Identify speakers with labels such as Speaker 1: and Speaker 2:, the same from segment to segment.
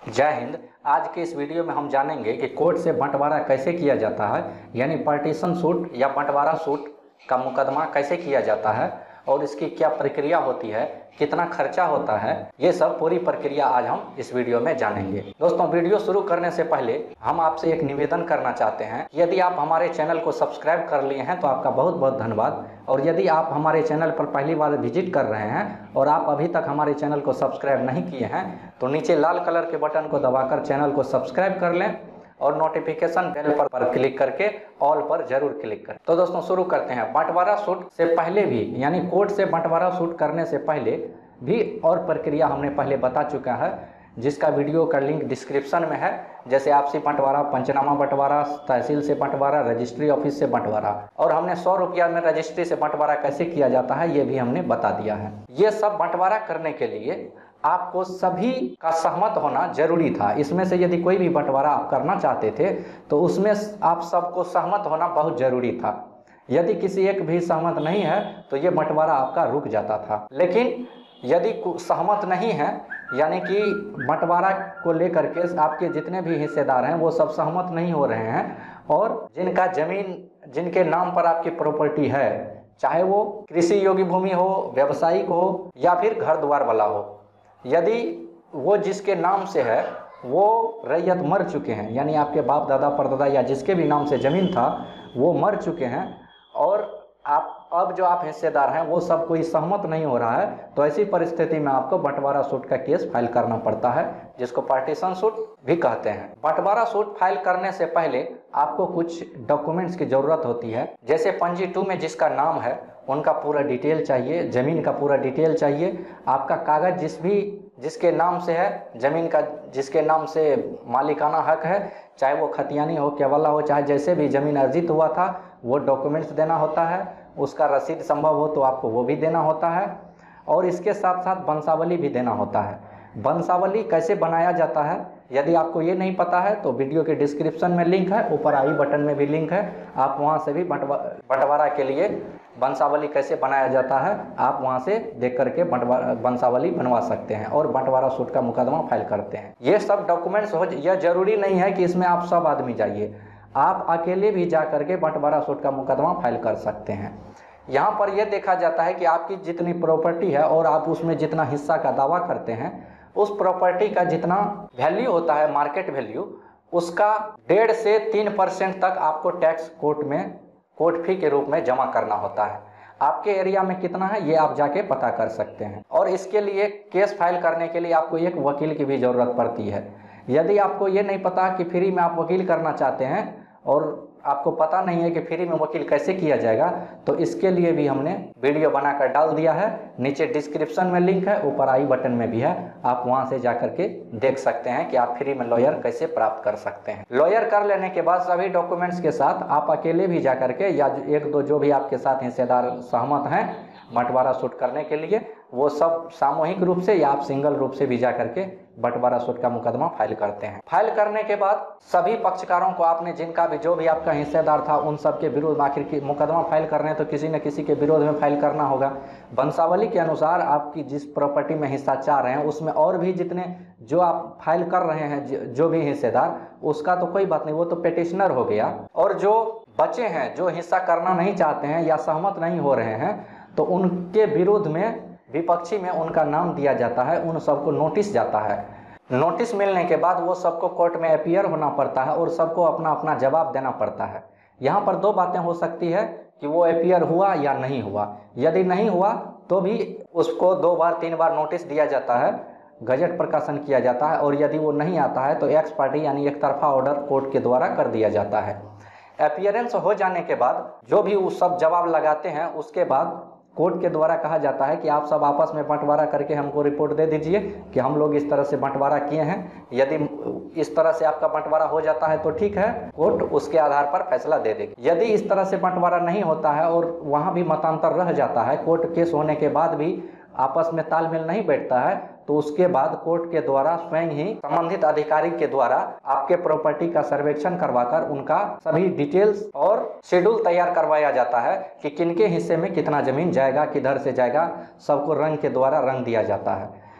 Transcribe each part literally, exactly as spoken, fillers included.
Speaker 1: जय हिंद। आज के इस वीडियो में हम जानेंगे कि कोर्ट से बंटवारा कैसे किया जाता है, यानी पार्टीशन सूट या बंटवारा सूट का मुकदमा कैसे किया जाता है और इसकी क्या प्रक्रिया होती है, कितना खर्चा होता है, ये सब पूरी प्रक्रिया आज हम इस वीडियो में जानेंगे। दोस्तों, वीडियो शुरू करने से पहले हम आपसे एक निवेदन करना चाहते हैं। यदि आप हमारे चैनल को सब्सक्राइब कर लिए हैं तो आपका बहुत बहुत धन्यवाद, और यदि आप हमारे चैनल पर पहली बार विजिट कर रहे हैं और आप अभी तक हमारे चैनल को सब्सक्राइब नहीं किए हैं तो नीचे लाल कलर के बटन को दबाकर चैनल को सब्सक्राइब कर लें और नोटिफिकेशन बेल पर, पर क्लिक करके ऑल पर जरूर क्लिक करें। तो दोस्तों शुरू करते हैं। बंटवारा सूट से पहले भी, यानी कोर्ट से बंटवारा सूट करने से पहले भी और प्रक्रिया हमने पहले बता चुका है, जिसका वीडियो का लिंक डिस्क्रिप्शन में है। जैसे आपसी बंटवारा, पंचनामा बंटवारा, तहसील से बंटवारा, रजिस्ट्री ऑफिस से बंटवारा, और हमने सौ रुपया में रजिस्ट्री से बंटवारा कैसे किया जाता है ये भी हमने बता दिया है। ये सब बंटवारा करने के लिए आपको सभी का सहमत होना जरूरी था। इसमें से यदि कोई भी बंटवारा आप करना चाहते थे तो उसमें आप सबको सहमत होना बहुत जरूरी था। यदि किसी एक भी सहमत नहीं है तो ये बंटवारा आपका रुक जाता था। लेकिन यदि सहमत नहीं है, यानी कि बंटवारा को लेकर के आपके जितने भी हिस्सेदार हैं वो सब सहमत नहीं हो रहे हैं, और जिनका जमीन, जिनके नाम पर आपकी प्रॉपर्टी है, चाहे वो कृषि योग्य भूमि हो, व्यावसायिक हो या फिर घर द्वार वाला हो, यदि वो जिसके नाम से है वो रैयत मर चुके हैं, यानी आपके बाप दादा परदादा या जिसके भी नाम से ज़मीन था वो मर चुके हैं, और आप अब जो आप हिस्सेदार हैं वो सब कोई सहमत नहीं हो रहा है, तो ऐसी परिस्थिति में आपको बंटवारा सूट का केस फाइल करना पड़ता है, जिसको पार्टीशन सूट भी कहते हैं। बंटवारा सूट फाइल करने से पहले आपको कुछ डॉक्यूमेंट्स की ज़रूरत होती है। जैसे पंजी टू में जिसका नाम है उनका पूरा डिटेल चाहिए, ज़मीन का पूरा डिटेल चाहिए, आपका कागज़ जिस भी जिसके नाम से है, ज़मीन का जिसके नाम से मालिकाना हक है, चाहे वो खतियानी हो, केवला हो, चाहे जैसे भी ज़मीन अर्जित हुआ था वो डॉक्यूमेंट्स देना होता है। उसका रसीद संभव हो तो आपको वो भी देना होता है, और इसके साथ साथ वंशावली भी देना होता है। वंशावली कैसे बनाया जाता है यदि आपको ये नहीं पता है तो वीडियो के डिस्क्रिप्शन में लिंक है, ऊपर आई बटन में भी लिंक है, आप वहाँ से भी बंटवारा के लिए वंशावली कैसे बनाया जाता है आप वहाँ से देख करके बंटवारा वंशावली बनवा सकते हैं और बंटवारा सूट का मुकदमा फाइल करते हैं। ये सब डॉक्यूमेंट्स हो, यह जरूरी नहीं है कि इसमें आप सब आदमी जाइए, आप अकेले भी जा करके बंटवारा सूट का मुकदमा फाइल कर सकते हैं। यहाँ पर यह देखा जाता है कि आपकी जितनी प्रॉपर्टी है और आप उसमें जितना हिस्सा का दावा करते हैं, उस प्रॉपर्टी का जितना वैल्यू होता है, मार्केट वैल्यू, उसका डेढ़ से तीन परसेंट तक आपको टैक्स कोर्ट में कोर्ट फी के रूप में जमा करना होता है। आपके एरिया में कितना है ये आप जाके पता कर सकते हैं, और इसके लिए केस फाइल करने के लिए आपको एक वकील की भी ज़रूरत पड़ती है। यदि आपको ये नहीं पता कि फ्री में आप वकील करना चाहते हैं और आपको पता नहीं है कि फ्री में वकील कैसे किया जाएगा, तो इसके लिए भी हमने वीडियो बनाकर डाल दिया है। नीचे डिस्क्रिप्शन में लिंक है, ऊपर आई बटन में भी है, आप वहां से जाकर के देख सकते हैं कि आप फ्री में लॉयर कैसे प्राप्त कर सकते हैं। लॉयर कर लेने के बाद सभी डॉक्यूमेंट्स के साथ आप अकेले भी जा करके या एक दो जो भी आपके साथ हिस्सेदार सहमत हैं बंटवारा सूट करने के लिए, वो सब सामूहिक रूप से या आप सिंगल रूप से भी जा करके बंटवारा सूट का मुकदमा फाइल करते हैं। फाइल करने के बाद सभी पक्षकारों को आपने, जिनका भी जो भी आपका हिस्सेदार था, उन सब के विरोध, आखिर की मुकदमा फाइल करने तो किसी न किसी के विरोध में फाइल करना होगा। वंशावली के अनुसार आपकी जिस प्रॉपर्टी में हिस्सा चाह रहे हैं उसमें और भी जितने जो आप फाइल कर रहे हैं जो भी हिस्सेदार, उसका तो कोई बात नहीं, वो तो पेटिशनर हो गया, और जो बचे हैं जो हिस्सा करना नहीं चाहते हैं या सहमत नहीं हो रहे हैं तो उनके विरोध में विपक्षी में उनका नाम दिया जाता है, उन सबको नोटिस जाता है। नोटिस मिलने के बाद वो सबको कोर्ट में अपीयर होना पड़ता है और सबको अपना अपना जवाब देना पड़ता है। यहाँ पर दो बातें हो सकती है कि वो अपीयर हुआ या नहीं हुआ। यदि नहीं हुआ तो भी उसको दो बार तीन बार नोटिस दिया जाता है, गजट प्रकाशन किया जाता है, और यदि वो नहीं आता है तो एक्स पार्टी यानी एक तरफा ऑर्डर कोर्ट के द्वारा कर दिया जाता है। अपीयरेंस हो जाने के बाद जो भी वो सब जवाब लगाते हैं उसके बाद कोर्ट के द्वारा कहा जाता है कि आप सब आपस में बंटवारा करके हमको रिपोर्ट दे दीजिए कि हम लोग इस तरह से बंटवारा किए हैं। यदि इस तरह से आपका बंटवारा हो जाता है तो ठीक है, कोर्ट उसके आधार पर फैसला दे देगी। यदि इस तरह से बंटवारा नहीं होता है और वहाँ भी मतांतर रह जाता है, कोर्ट केस होने के बाद भी आपस में तालमेल नहीं बैठता है, तो उसके बाद कोर्ट के द्वारा स्वयं ही संबंधित अधिकारी के द्वारा आपके प्रॉपर्टी का सर्वेक्षण करवाकर उनका सभी डिटेल्स और शेड्यूल तैयार करवाया जाता है कि किनके हिस्से में कितना जमीन जाएगा, किधर से जाएगा, सबको रंग के द्वारा रंग दिया जाता है।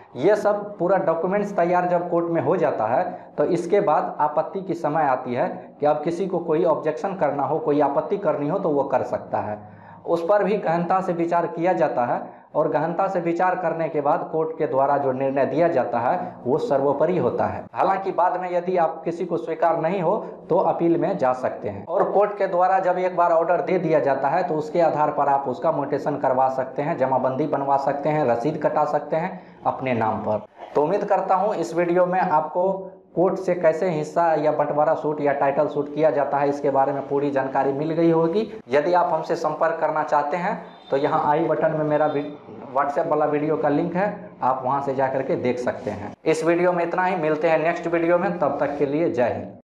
Speaker 1: ये सब पूरा डॉक्यूमेंट्स तैयार जब कोर्ट में हो जाता है तो इसके बाद आपत्ति की समय आती है कि अब किसी को कोई ऑब्जेक्शन करना हो, कोई आपत्ति करनी हो तो वो कर सकता है। उस पर भी गहनता से विचार किया जाता है और गहनता से विचार करने के बाद कोर्ट के द्वारा जो निर्णय दिया जाता है वो सर्वोपरि होता है। हालांकि बाद में यदि आप किसी को स्वीकार नहीं हो तो अपील में जा सकते हैं और कोर्ट के द्वारा जब एक बार ऑर्डर दे दिया जाता है तो उसके आधार पर आप उसका म्यूटेशन करवा सकते हैं, जमाबंदी बनवा सकते हैं, रसीद कटा सकते हैं अपने नाम पर। तो उम्मीद करता हूँ इस वीडियो में आपको कोर्ट से कैसे हिस्सा या बंटवारा सूट या टाइटल सूट किया जाता है इसके बारे में पूरी जानकारी मिल गई होगी। यदि आप हमसे संपर्क करना चाहते हैं तो यहाँ आई बटन में मेरा व्हाट्सएप वाला वीडियो का लिंक है, आप वहाँ से जा करके देख सकते हैं। इस वीडियो में इतना ही, मिलते हैं नेक्स्ट वीडियो में, तब तक के लिए जय हिंद।